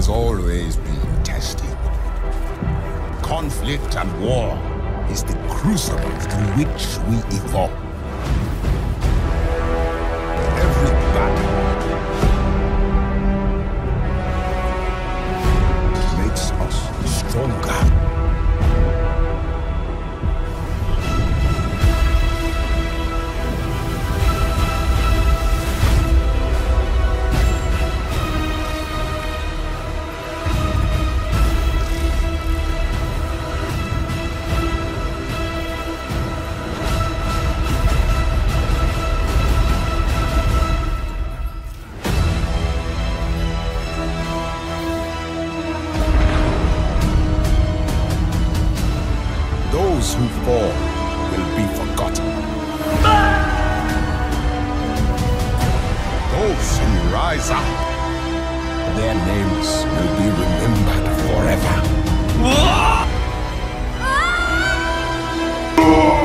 has always been tested. Conflict and war is the crucible through which we evolve. Every battle makes us stronger. Those who fall will be forgotten. Those who rise up, their names will be remembered forever.